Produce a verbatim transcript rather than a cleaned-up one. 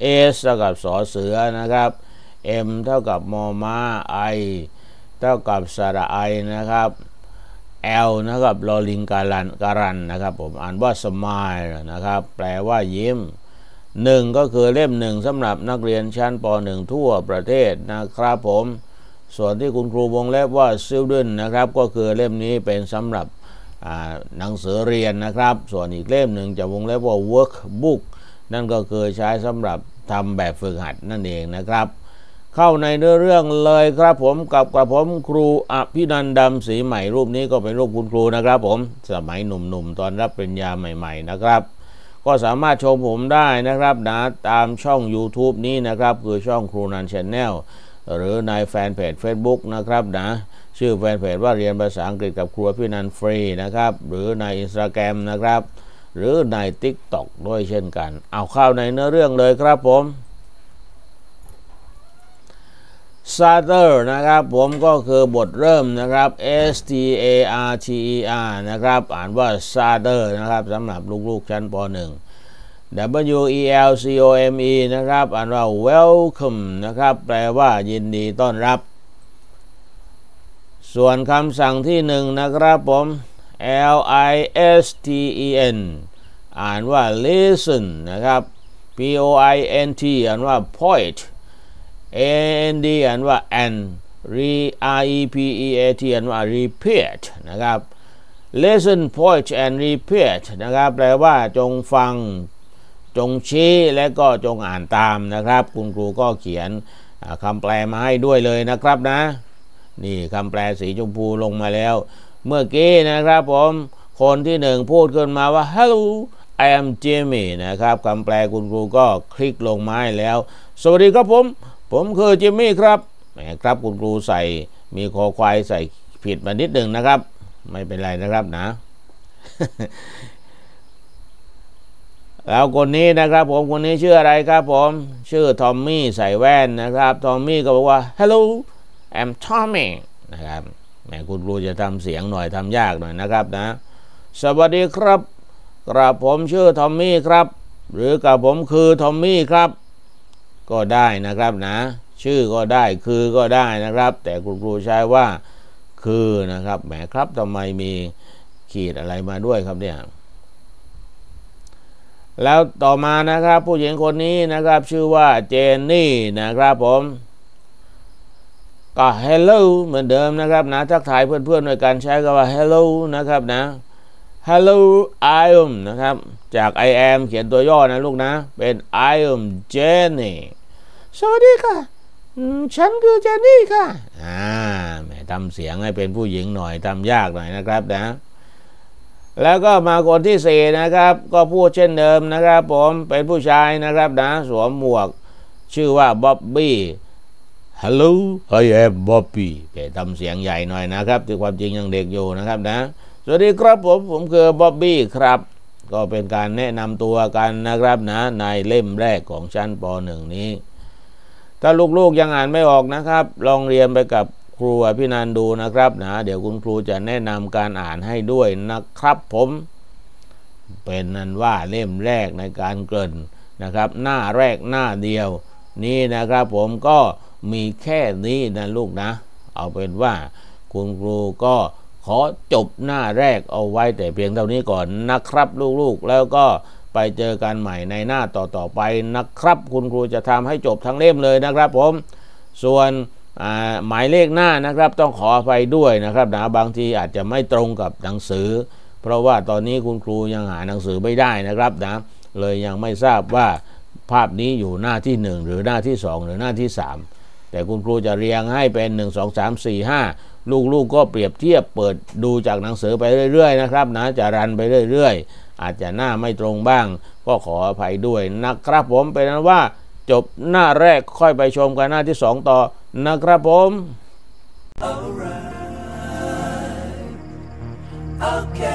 S เท่ากับสอเสือนะครับ M เท่ากับมอม้า I เท่ากับสระไอนะครับ L นะครับลอลิงการันการันนะครับผมอ่านว่า smile นะครับแปลว่ายิ้มหนึ่งก็คือเล่มหนึ่งสำหรับนักเรียนชั้นป หนึ่ง ทั่วประเทศนะครับผมส่วนที่คุณครูวงเล็บว่า student นะครับก็คือเล่มนี้เป็นสำหรับหนังสือเรียนนะครับส่วนอีกเล่มหนึ่งจะวงเล็บว่า workbook นั่นก็คือใช้สำหรับทำแบบฝึกหัดนั่นเองนะครับเข้าในเนื้อเรื่องเลยครับผมกับกระผมครูอภินันท์ดำศรีใหม่รูปนี้ก็เป็นรูปคุณครูนะครับผมสมัยหนุ่มๆตอนรับปริญญาใหม่ๆนะครับก็สามารถชมผมได้นะครับนะตามช่อง YouTube นี้นะครับคือช่องครูนัน Channel หรือในแฟนเพจ Facebook นะครับนะชื่อแฟนเพจว่าเรียนภาษาอังกฤษกับครูอภินันท์ฟรีนะครับหรือใน Instagram นะครับหรือใน TikTok ด้วยเช่นกันเอาเข้าในเนื้อเรื่องเลยครับผมStarter นะครับผมก็คือบทเริ่มนะครับ S T A R T E R นะครับอ่านว่า Starter นะครับสำหรับลูกๆชั้นป หนึ่ง W E L C O M E นะครับอ่านว่า Welcome นะครับแปลว่ายินดีต้อนรับส่วนคำสั่งที่หนึ่งนะครับผม L I S T E N อ่านว่า Listen นะครับ P O I N T อ่านว่า Point A N D อ่านว่า and R E P E A T อ่านว่า repeat นะครับ listen point and repeat นะครับแปลว่าจงฟังจงชี้และก็จงอ่านตามนะครับคุณครูก็เขียนคำแปลมาให้ด้วยเลยนะครับนะนี่คำแปลสีชมพูลงมาแล้วเมื่อกี้นะครับผมคนที่หนึ่งพูดขึ้นมาว่า hello I am Jimmy นะครับคำแปลคุณครูก็คลิกลงมาให้แล้วสวัสดีครับผมผมคือจิมมี่ครับแหมครับคุณครูใส่มีคอควายใส่ผิดมานิดหนึ่งนะครับไม่เป็นไรนะครับนะ แล้วคนนี้นะครับผมคนนี้ชื่ออะไรครับผมชื่อทอมมี่ใส่แว่นนะครับทอมมี่ก็บอกว่า hello I'm Tommy นะครับแหมคุณครูจะทำเสียงหน่อยทำยากหน่อยนะครับนะสวัสดีครับกระผมชื่อทอมมี่ครับหรือกระผมคือทอมมี่ครับก็ได้นะครับนะชื่อก็ได้คือก็ได้นะครับแต่คุณครูใช้ว่าคือนะครับแหมครับทำไมมีขีดอะไรมาด้วยครับเนี่ยแล้วต่อมานะครับผู้หญิงคนนี้นะครับชื่อว่าเจนนี่นะครับผมก็ hello เหมือนเดิมนะครับนะทักทายเพื่อนๆด้วยการใช้คำว่า hello นะครับนะ hello I am นะครับจาก I am เขียนตัวย่อนะลูกนะเป็น I am Jenny สวัสดีค่ะฉันคือเจนนี่ค่ะอ่าแหมทำเสียงให้เป็นผู้หญิงหน่อยทำยากหน่อยนะครับนะแล้วก็มาคนที่สี่นะครับก็พูดเช่นเดิมนะครับผมเป็นผู้ชายนะครับนะสวมหมวกชื่อว่าบ๊อบบี้ Hello I am Bobby แต่ทำเสียงใหญ่หน่อยนะครับที่ความจริงยังเด็กอยู่นะครับนะสวัสดีครับผมผมคือบ๊อบบี้ครับก็เป็นการแนะนำตัวกันนะครับนะในเล่มแรกของชั้นป หนึ่ง นี้ถ้าลูกๆยังอ่านไม่ออกนะครับลองเรียนไปกับครูอภินันท์ดูนะครับนะเดี๋ยวคุณครูจะแนะนำการอ่านให้ด้วยนะครับผมเป็นนั้นว่าเล่มแรกในการเกริ่นนะครับหน้าแรกหน้าเดียวนี่นะครับผมก็มีแค่นี้นะลูกนะเอาเป็นว่าคุณครูก็ขอจบหน้าแรกเอาไว้แต่เพียงเท่านี้ก่อนนะครับลูกๆแล้วก็ไปเจอกันใหม่ในหน้าต่อๆไปนะครับคุณครูจะทำให้จบทั้งเล่มเลยนะครับผมส่วนหมายเลขหน้านะครับต้องขออภัยด้วยนะครับนะบางทีอาจจะไม่ตรงกับหนังสือเพราะว่าตอนนี้คุณครูยังหาหนังสือไม่ได้นะครับนะเลยยังไม่ทราบว่าภาพนี้อยู่หน้าที่หนึ่งหรือหน้าที่สองหรือหน้าที่สามแต่คุณครูจะเรียงให้เป็นหนึ่ง สอง สาม สี่ ห้าลูกๆก็เปรียบเทียบเปิดดูจากหนังสือไปเรื่อยๆนะครับนะจะรันไปเรื่อยๆอาจจะหน้าไม่ตรงบ้างก็ขออภัยด้วยนะครับผมเป็นนั้นว่าจบหน้าแรกค่อยไปชมกันหน้าที่สองต่อนะครับผม Alright. Okay.